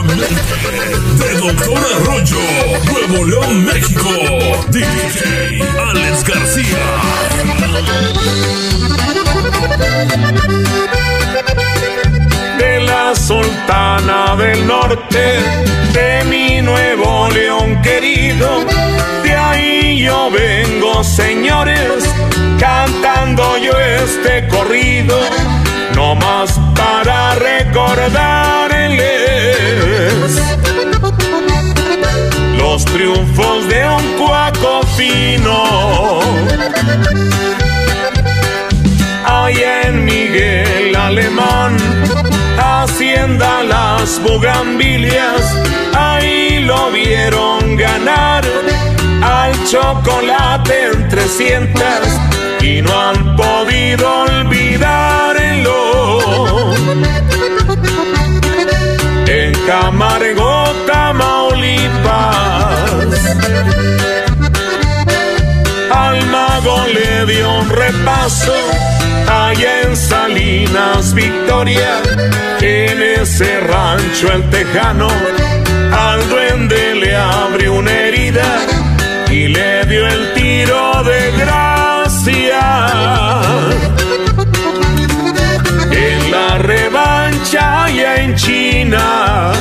De Doctor Arroyo, Nuevo León, México, DJ Alex García. De la Sultana del Norte, de mi Nuevo León querido, de ahí yo vengo, señores, cantando yo este corrido, no más para recordarles los triunfos de un cuaco fino. Allá en Miguel Alemán, Hacienda Las Bugambilias, ahí lo vieron ganar al Chocolate en 300 y no han podido olvidarlo. En Camargo, Tamaulipas, al Mago le dio un repaso. Allá en Salinas, Victoria, en ese rancho el tejano, al duende le abrió una herida y le dio el tiro de gracia. En la revancha allá en China,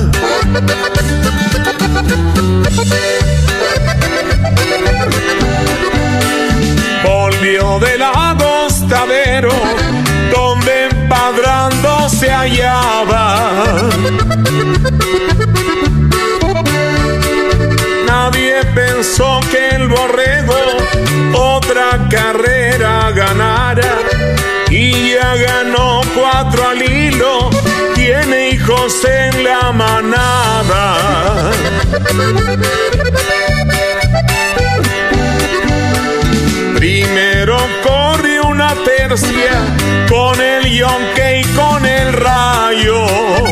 volvió del Agostadero, donde empadrando se hallaba. Nadie pensó que el borrego otra carrera ganara, y ya ganó 4 al hilo, tiene hijos en la manada. Primero corrió una tercia con el yonque y con el rayo.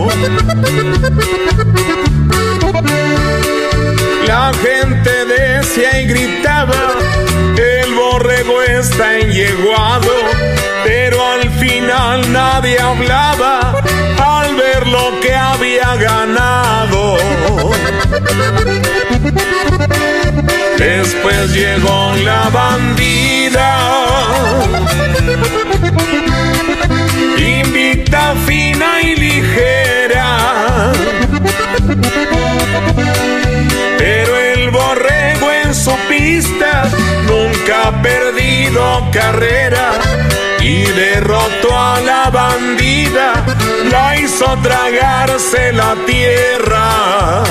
La gente decía y gritaba, el borrego está enyeguado, pero al final nadie hablaba al ver lo que había ganado. Después llegó la bandida, invicta, fina y ligera, pero el borrego en su pista nunca ha perdido carrera, y derrotó a la bandida, la hizo tragarse la tierra.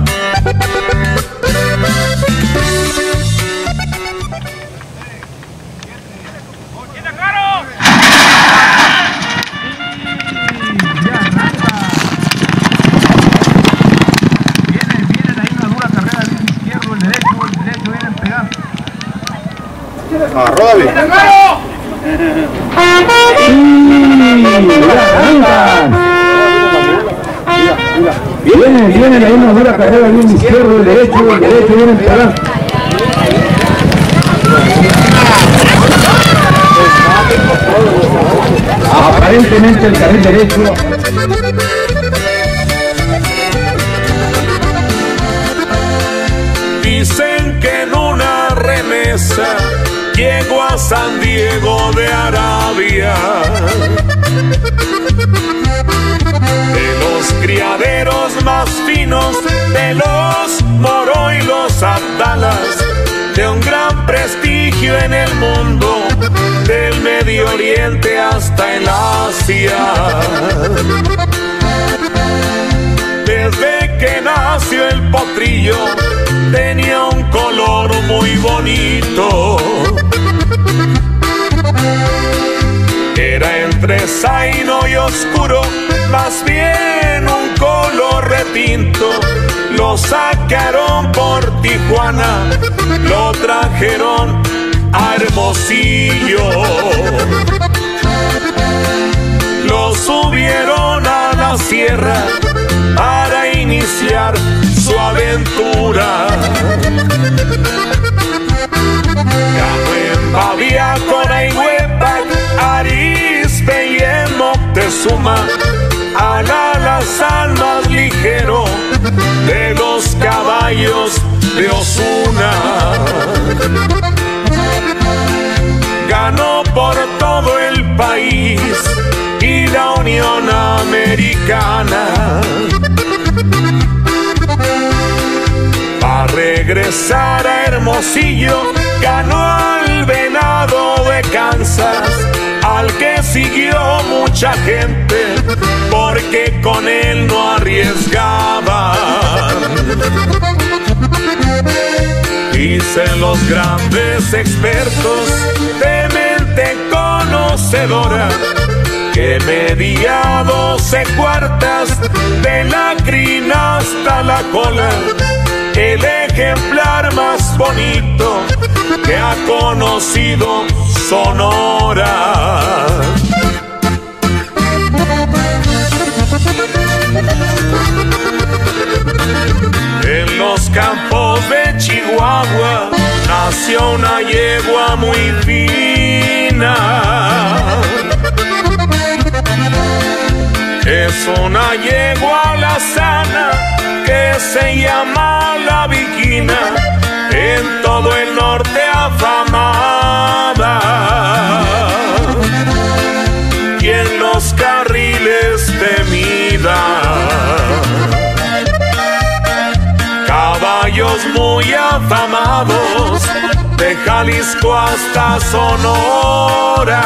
¡Arrobe! Vienen ahí una dura carrera, bien izquierdo, el derecho viene pegando. Aparentemente el carril derecho. Dicen que en una remesa llegó a San Diego de Arabia, de los criaderos más finos, de los Moro y los Abdalas, de un gran prestigio en el mundo, del Medio Oriente hasta el Asia. Desde que nació el potrillo tenía un color muy bonito, era entre zaino y oscuro, más bien un color retinto. Lo sacaron por Tijuana, lo trajeron a Hermosillo, lo subieron a la sierra para iniciar su aventura. Ganó en Babia, Conaigüepac, Arizpe y en Moctezuma, al alazán más ligero, país y la Unión Americana. Para regresar a Hermosillo, ganó al Venado de Kansas, al que siguió mucha gente, porque con él no arriesgaban. Dicen los grandes expertos de mente conocedora que medía 12 cuartas de la crina hasta la cola, el ejemplar más bonito que ha conocido Sonora. En los campos de Chihuahua nació una yegua muy fina. Es una yegua alazana que se llama La Viquina, en todo el norte afamada, y en los carriles temida. Caballos muy afamados de Jalisco hasta Sonora,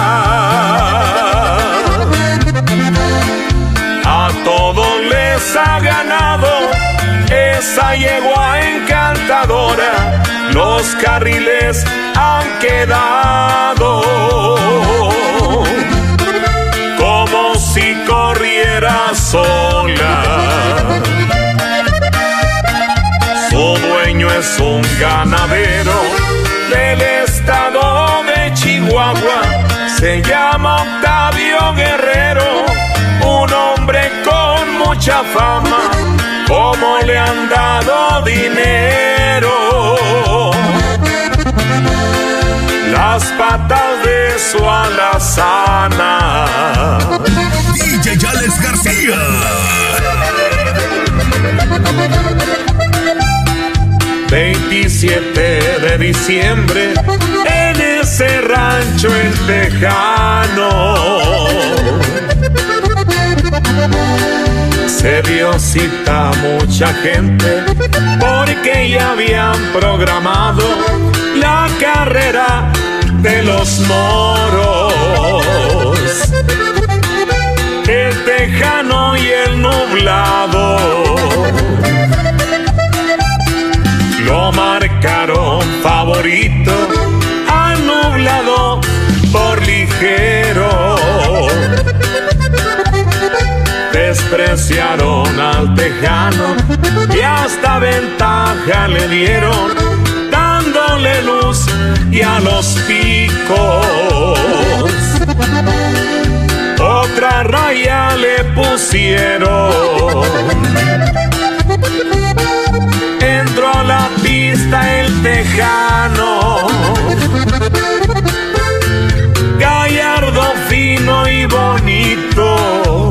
a todos les ha ganado esa yegua encantadora. Los carriles han quedado como si corriera sola. Su dueño es un ganadero del estado de Chihuahua, se llama Octavio Guerrero, un hombre con mucha fama. ¿Cómo le han dado dinero? Las patas de su alazana. DJ Alex García. 27 de diciembre en ese rancho El Tejano se dio cita mucha gente, porque ya habían programado la carrera de los moros. El Tejano y el Nublado lo marcaron favorito al Nublado por ligero. Despreciaron al Tejano y hasta ventaja le dieron, dándole luz y a los picos otra raya le pusieron. Entró a la pista el Tejano, gallardo, fino y bonito.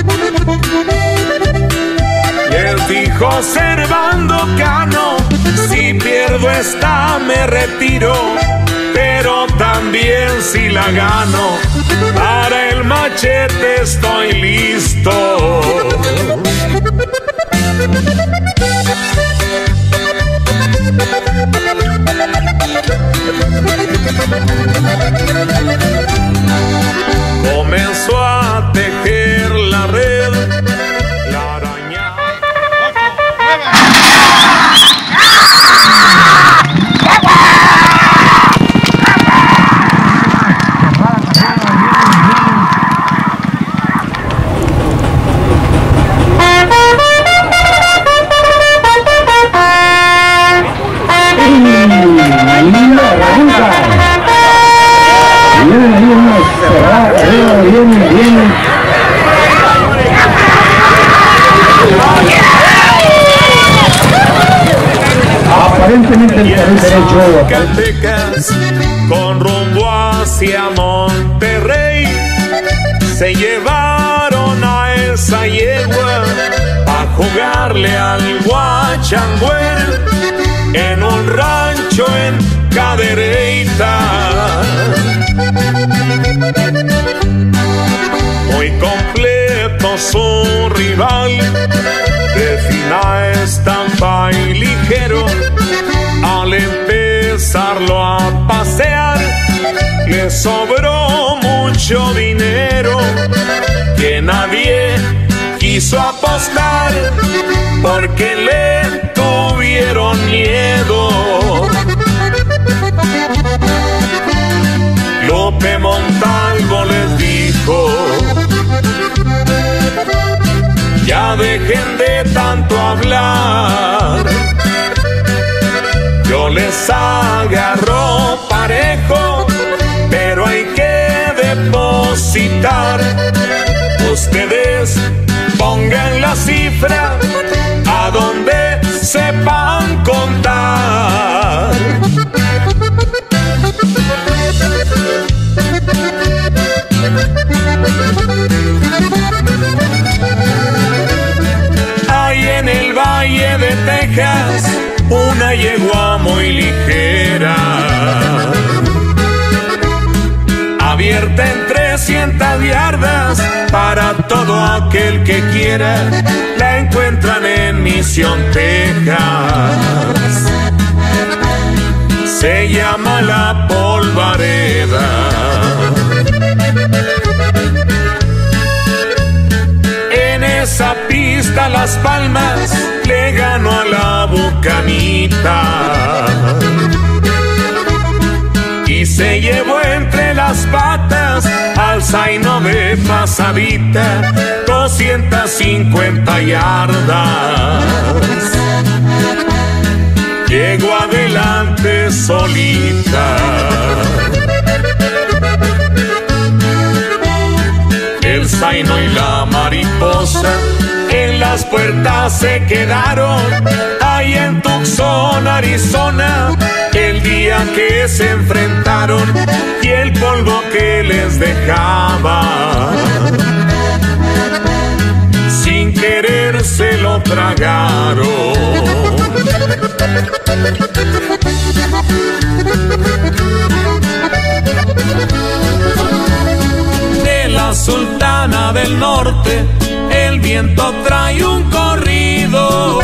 Les dijo Servando Cano: si pierdo esta me retiro, pero también si la gano, para el machete estoy listo. Comenzó a tejer la red, la araña. Aparentemente el carril derecho. Zacatecas, con rumbo hacia Monterrey, se llevaron a esa yegua a jugarle al guachangüer en un rancho en Cadereyta. su rival, de fina estampa y ligero. Al empezarlo a pasear, le sobró mucho dinero que nadie quiso apostar porque le tuvieron miedo. Lope Montalvo les dijo: ya dejen de tanto hablar, yo les agarro parejo, pero hay que depositar. Ustedes pongan la cifra a donde sepan contar. Hay en el Valle de Texas una yegua muy ligera, abierta en 300 yardas para todo aquel que quiera. La encuentran en Misión, Texas. Se llama La Polvareda. En esa pista Las Palmas le ganó a la Bucanita y se llevó entre las patas al zaino de pasadita, 250 yardas. Llegó adelante solita. El zaino y la mariposa en las puertas se quedaron, ahí en Tucson, Arizona, el día que se enfrentaron, y el polvo que les dejaba, sin querer se lo tragaron. De la Sultana del Norte el viento trae un corrido,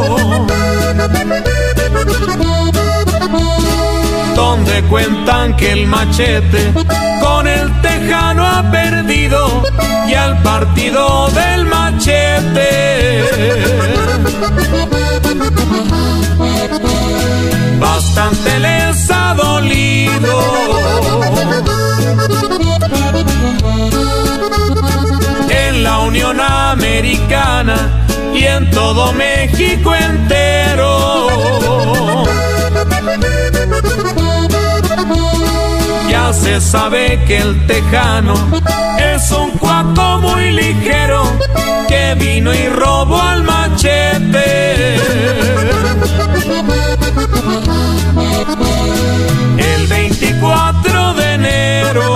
donde cuentan que el Machete con el Tejano ha perdido, y al partido del Machete bastante les ha dolido. En la Unión Americana y en todo México entero ya se sabe que el Tejano es un cuaco muy ligero que vino y robó al Machete. El 24 de enero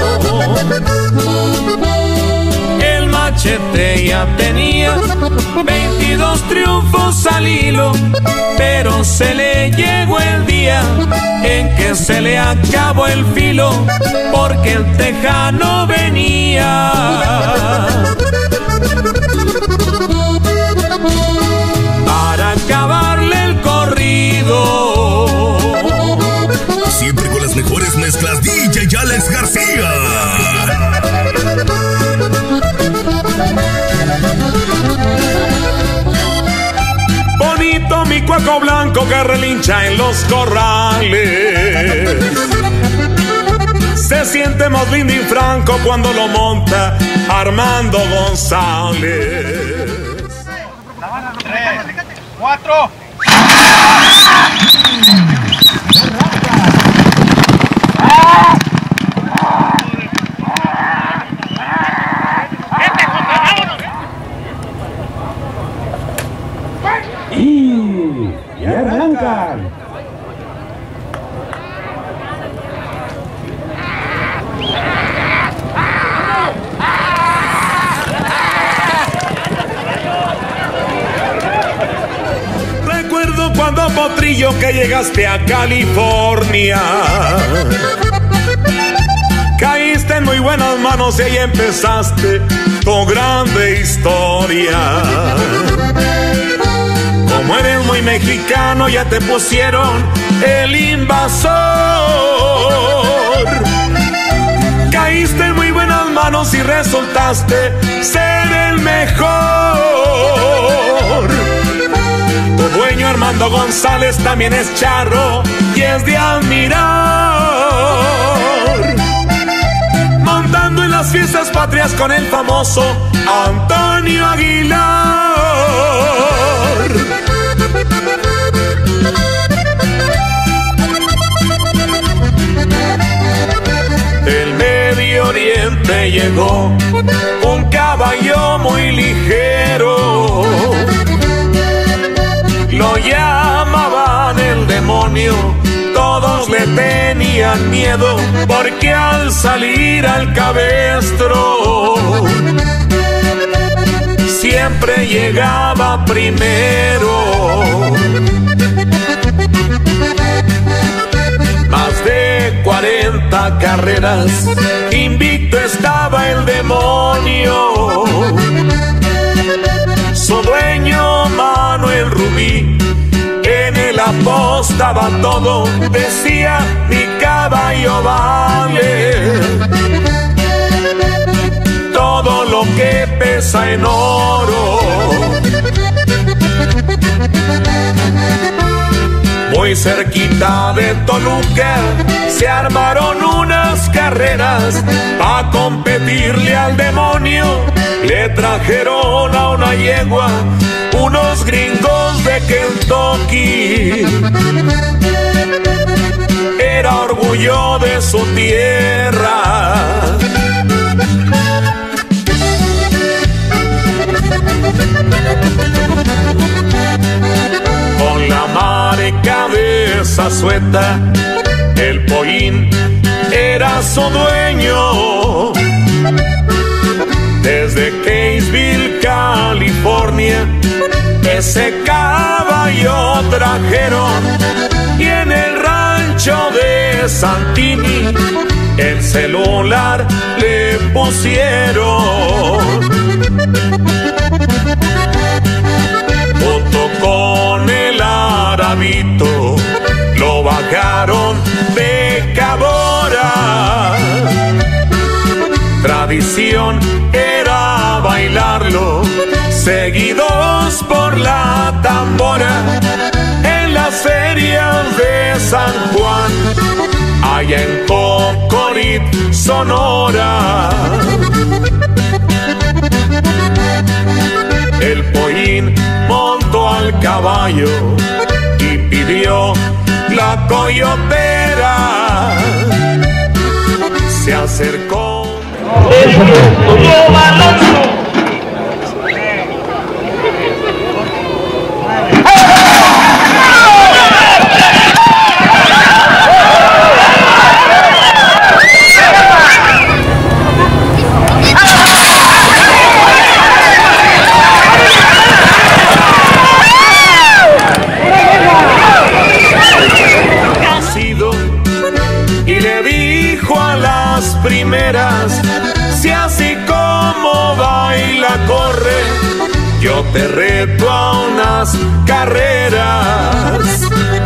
el Machete ya tenía 22 triunfos al hilo, pero se le llegó el día en que se le acabó el filo, porque el Tejano venía para acabarle el corrido. Siempre con las mejores mezclas, DJ Alex García. Bonito mi cuaco blanco que relincha en los corrales. Se siente más lindo y franco cuando lo monta Armando González. 3, 4. Y arrancan. Recuerdo cuando, Potrillo, que llegaste a California, caíste en muy buenas manos y ahí empezaste tu grande historia. Como eres muy mexicano, ya te pusieron el invasor. Caíste en muy buenas manos y resultaste ser el mejor. Tu dueño Armando González también es charro y es de admirar. Montando en las fiestas patrias con el famoso Antonio Aguilar. Del Medio Oriente llegó un caballo muy ligero. Lo llamaban el demonio, todos le tenían miedo, porque al salir al cabestro siempre llegaba primero. Más de 40 carreras, invicto estaba el demonio. Su dueño Manuel Rubí en él apostaba todo, decía mi caballo vale todo lo que pesa en oro. Muy cerquita de Toluca se armaron unas carreras pa' competirle al demonio. Le trajeron a una yegua unos gringos de Kentucky. Era orgullo de su tierra. Con la marca de Zazueta, el Pollín era su dueño. Desde Kaysville, California, ese caballo trajeron, y en el rancho de Santini el celular le pusieron. Junto con el Arabito lo bajaron de Cabora. Tradición era bailarlo, seguidos por la tambora, en las ferias de San Juan, allá en Cocorit, Sonora. El Pollín montó al caballo y pidió la coyotera. Se acercó. Y le dijo a las primeras: si así como baila corre, yo te reto a unas carreras.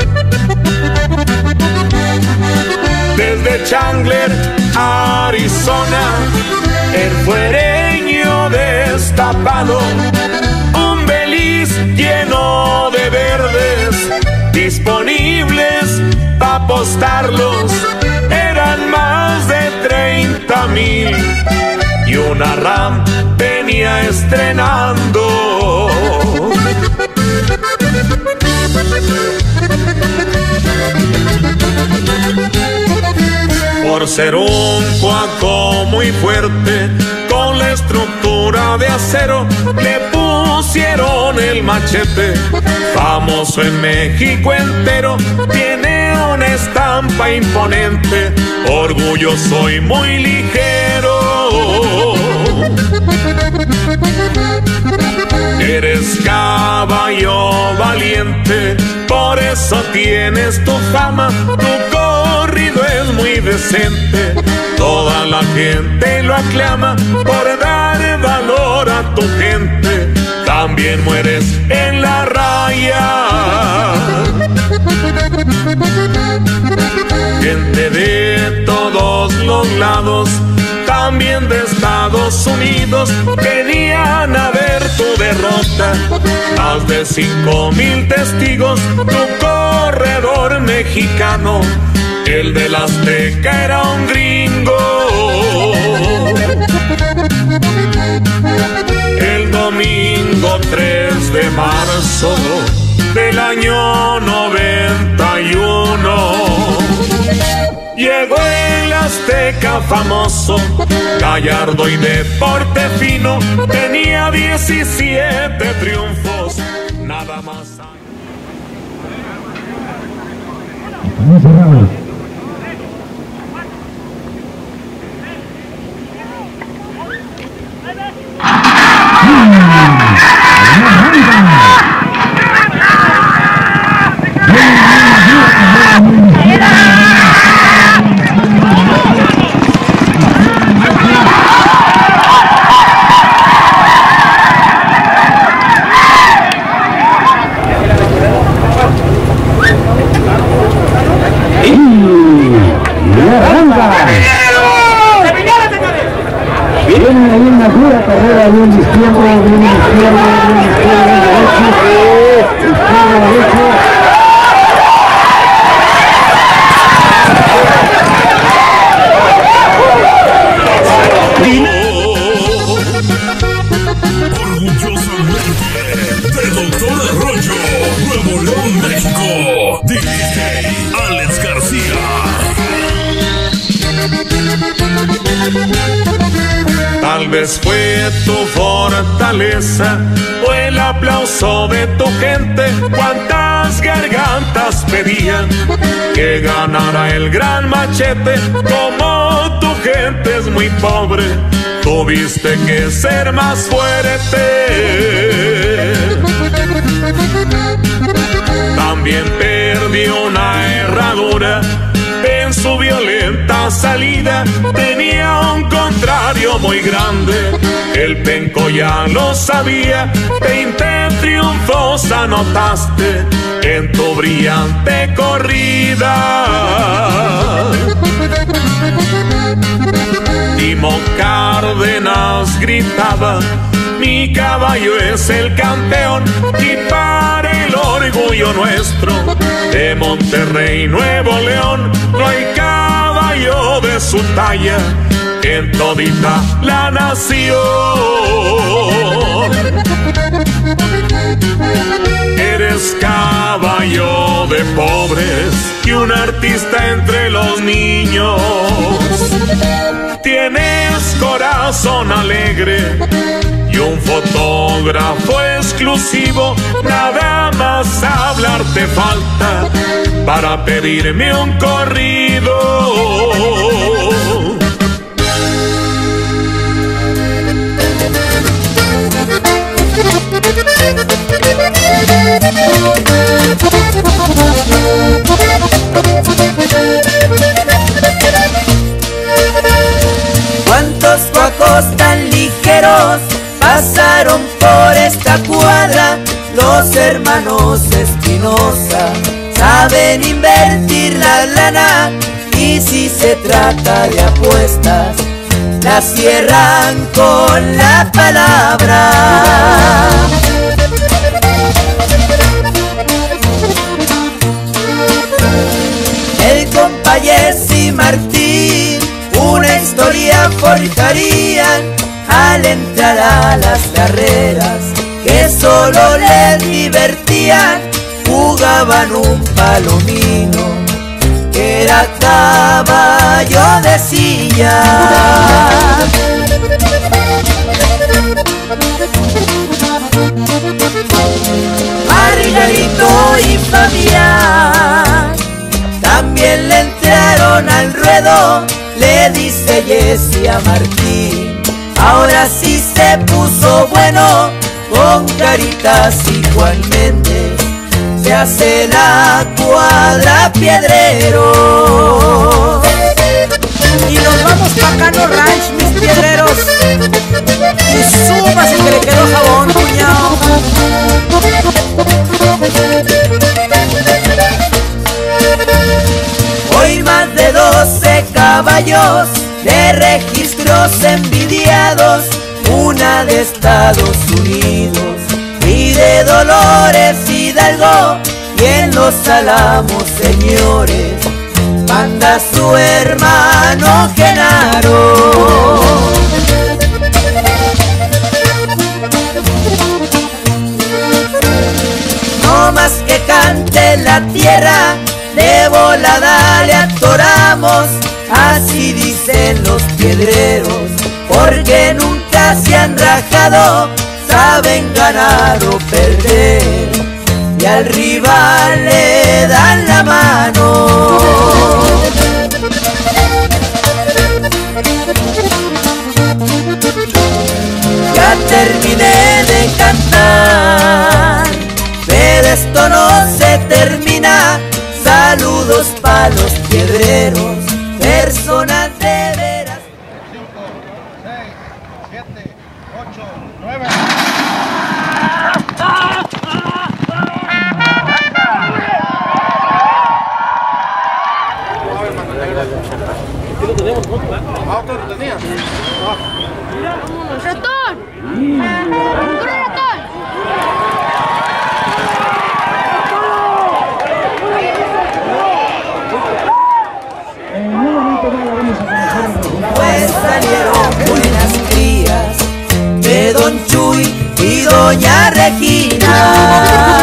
Desde Chandler, Arizona, el fuereño destapado, un Beliz lleno de verdes, disponibles pa' apostarlos, eran más de 30,000, y una Ram venía estrenando. Por ser un cuaco muy fuerte, con la estructura de acero, le pusieron el machete. Famoso en México entero, tiene una estampa imponente, orgulloso y muy ligero. Eres caballo valiente, por eso tienes tu fama, tu corrido es muy decente, toda la gente lo aclama por dar valor tu gente, también mueres en la raya. Gente de todos los lados, también de Estados Unidos, venían a ver tu derrota. Más de 5,000 testigos, tu corredor mexicano, el del Azteca era un gringo. El domingo 3 de marzo del año 91 llegó el Azteca famoso, gallardo y de porte fino, tenía 17 triunfos, nada más. Viene ahí una dura carrera, bien izquierdo, bien izquierdo, bien izquierdo, bien derecho, Orgullosamente de Doctor Arroyo, Nuevo León, México, DJ Alex García. Tal vez fue tu fortaleza o el aplauso de tu gente. Cuántas gargantas pedían que ganara el gran Machete. Como tu gente es muy pobre, tuviste que ser más fuerte. También perdió una herradura en su violenta salida, tenía un contrario muy grande, el penco ya lo sabía. 20 triunfos anotaste en tu brillante corrida. Timo Cárdenas gritaba: mi caballo es el campeón, y para el orgullo nuestro de Monterrey, Nuevo León, no hay caballo de su talla en todita la nación. Eres caballo de pobres y un artista entre los niños. Tienes corazón alegre y un fotógrafo exclusivo. Nada más hablarte falta para pedirme un corrido. ¿Cuántos cuacos tan ligeros pasaron por esta cuadra? Los hermanos Espinosa saben invertir la lana, y si se trata de apuestas, la cierran con la palabra. El compa Jesse Martín una historia forjarían al entrar a las carreras que solo les divertían. Jugaban un palomino que era caballo de silla. Margarito y Fabián también le entraron al ruedo. Le dice Jesse a Martín: ahora sí se puso bueno, con Caritas y Juan Méndez se hace la cuadra Piedrero. Y nos vamos pa' Cano Ranch, mis piedreros, y súbase que le queda sellos de registros envidiados, una de Estados Unidos y de Dolores Hidalgo, y en Los Álamos, señores, manda su hermano Genaro. No más que cante la tierra, de volada le atoramos, así dicen los piedreros, porque nunca se han rajado, saben ganar o perder, y al rival le dan la mano. Ya terminé de cantar, pero esto no se termina. Saludos pa' los piedreros, personas de veras. 5, 6, 7, 8, 9. ¡Ratón! ¡Corre, ratón! Pues salieron buenas crías de Don Chuy y Doña Regina.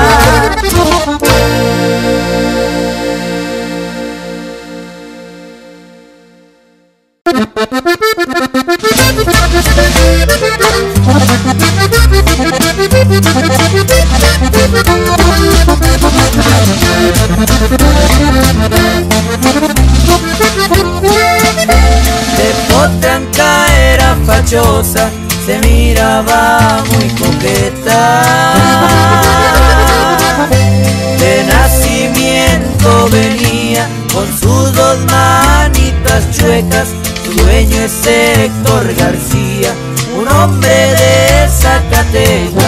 De Potranca era fachosa, se miraba muy coqueta. De nacimiento venía con sus dos manitas chuecas. Su dueño es Héctor García, un hombre de Zacatecas.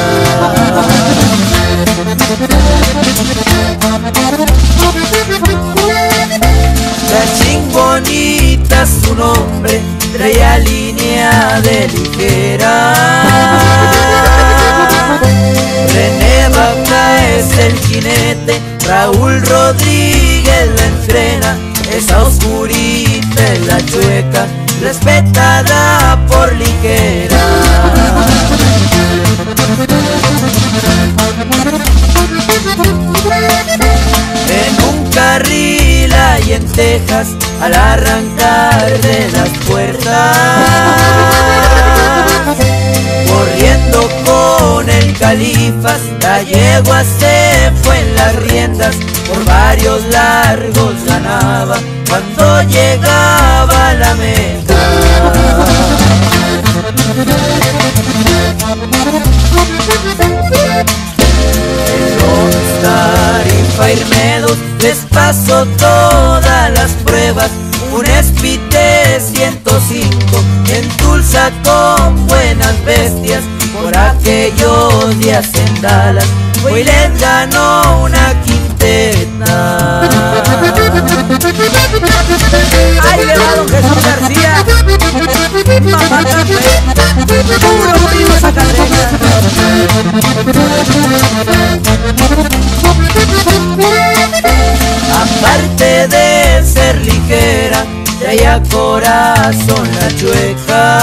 Cachín bonita su nombre, traía línea de ligera. René Vaca es el jinete, Raúl Rodríguez la entrena. Esa oscurita es la chueca, respetada por ligera. En un carril ahí en Texas, al arrancar de las puertas, corriendo con el Califas, la yegua se fue en las riendas, por varios largos ganaba cuando llegaba a la meta. Star y Fairmedos les pasó todas las pruebas. Un Spite 105 en Tulsa con buenas bestias. Por aquellos días en Dallas fue y les ganó una quinteta. Ahí le va don Jesús García, mamá café, puro primo Zacatecas. Aparte de ser ligera, traía corazón la chueca.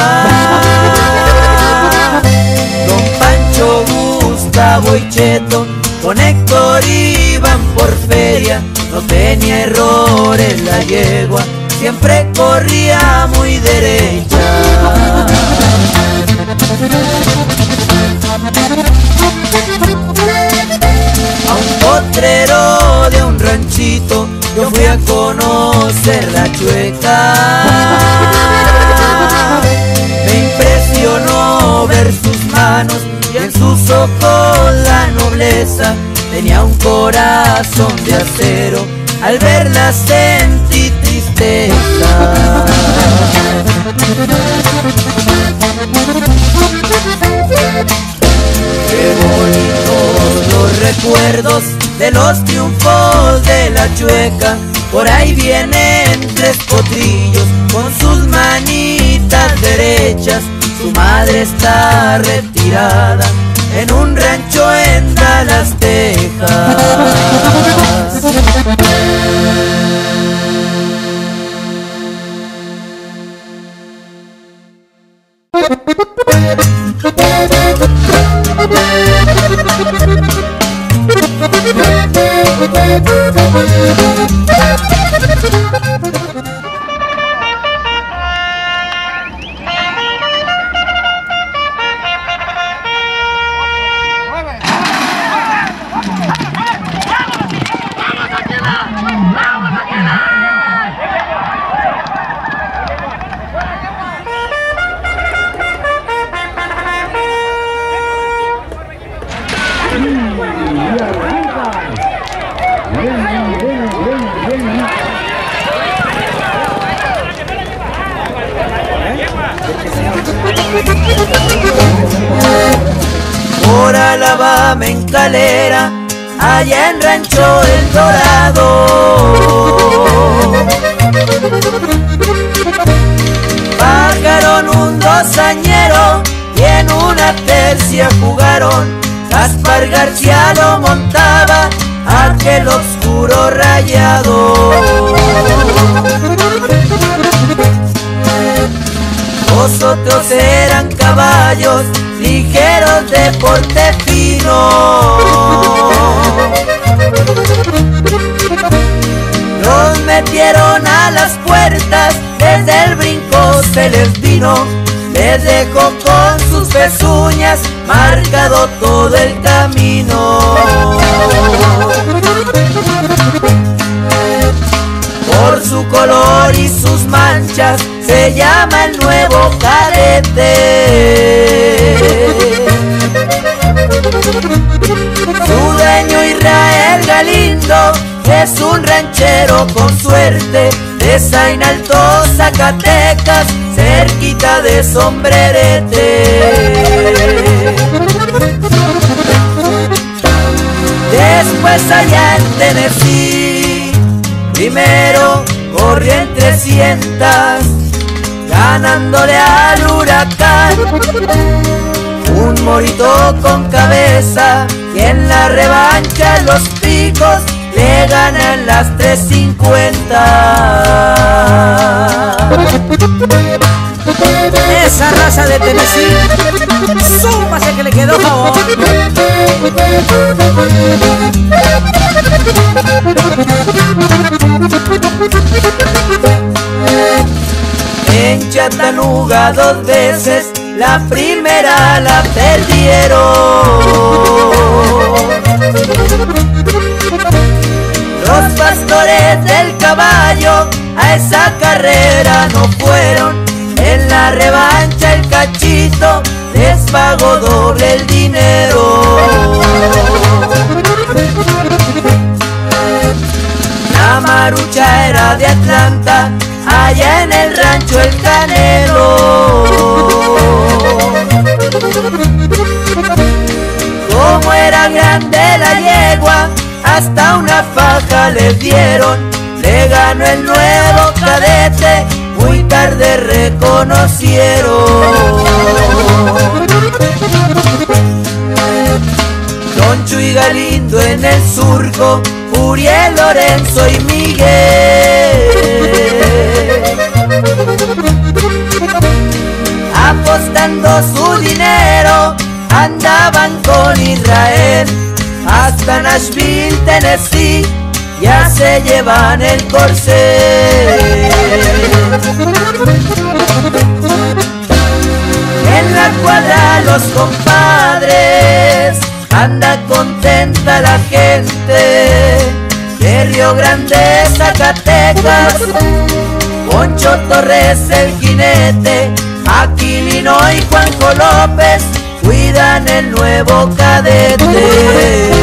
Don Pancho, Gustavo y Cheto con Héctor iban por feria. No tenía errores la yegua, siempre corría muy derecha. A un potrero de un ranchito yo fui a conocer la chueca. Me impresionó ver sus manos y en sus ojos la nobleza. Tenía un corazón de acero, al verla sentí tristeza. Qué bonitos los recuerdos de los triunfos de la chueca. Por ahí vienen 3 potrillos con sus manitas derechas. Su madre está retirada en un rancho en Dallas, Texas. Por Alabama en Calera, allá en Rancho El Dorado, bajaron un 2añero y en una tercia jugaron. Gaspar García lo montaba aquel oscuro rayado. Los otros eran caballos ligeros de porte fino. Los metieron a las puertas, desde el brinco se les vino. Les dejó con sus pezuñas marcado todo el camino. Por su color y sus manchas se llama el nuevo cadete. Su dueño Israel Galindo es un ranchero con suerte, de Zain Alto, Zacatecas, cerquita de Sombrerete. Después allá en Tennessee, primero corrió en 300, ganándole al Huracán. Un morito con cabeza y en la revancha en Los Picos le ganan las 350. Esa raza de Tennessee, súmase que le quedó favor. En Chattanooga 2 veces, la primera la perdieron. Los pastores del caballo a esa carrera no fueron. En la revancha el Cachito les pagó doble el dinero. La marucha era de Atlanta, allá en el rancho El Canelo. Como era grande la yegua, hasta una faja le dieron. Le ganó el nuevo cadete, muy tarde reconocieron. Don Chuy Galindo en el surco, Uriel, Lorenzo y Miguel, apostando su dinero, andaban con Israel hasta Nashville, Tennessee, ya se llevan el corsé. En la cuadra los compadres, anda contenta la gente. De Río Grande, Zacatecas, Poncho Torres el jinete, Aquilino y Juanjo López cuidan el nuevo cadete.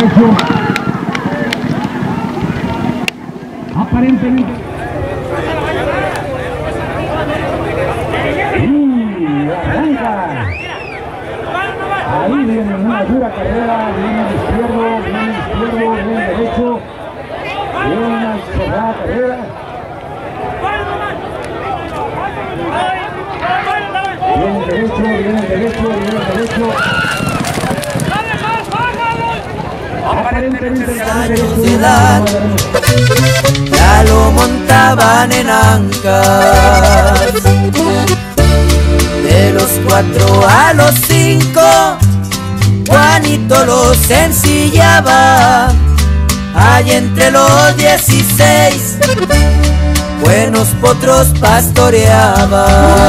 derecho. Aparentemente. Y arranca. Ahí viene una dura carrera, viene el izquierdo, viene el derecho. Viene una cerrada carrera. Viene el derecho. Ciudad, ya lo montaban en ancas. De los 4 a los 5, Juanito los ensillaba. Allí entre los 16, buenos potros pastoreaba.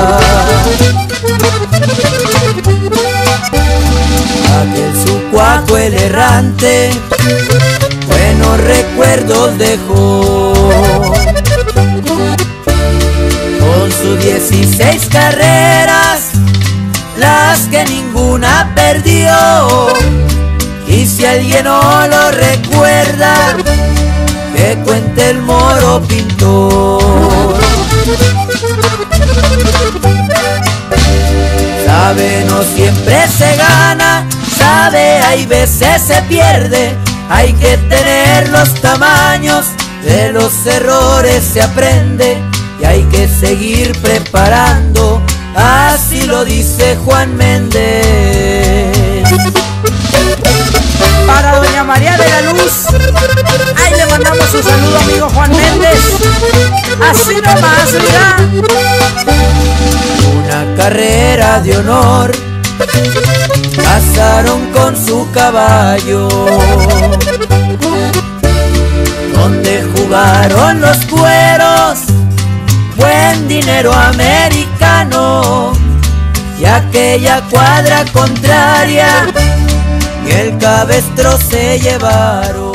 Aquel su cuaco el errante, buenos recuerdos dejó. Con sus 16 carreras, las que ninguna perdió. Y si alguien no lo recuerda, que cuente el Moro Pintor. Sabe, no siempre se gana, sabe, hay veces se pierde. Hay que tener los tamaños, de los errores se aprende. Y hay que seguir preparando, así lo dice Juan Méndez. Para doña María de la Luz, ahí le mandamos un saludo, amigo Juan Méndez. Así nomás, mira. Una carrera de honor, casaron con su caballo, donde jugaron los cueros, buen dinero americano. Y aquella cuadra contraria, y el cabestro se llevaron.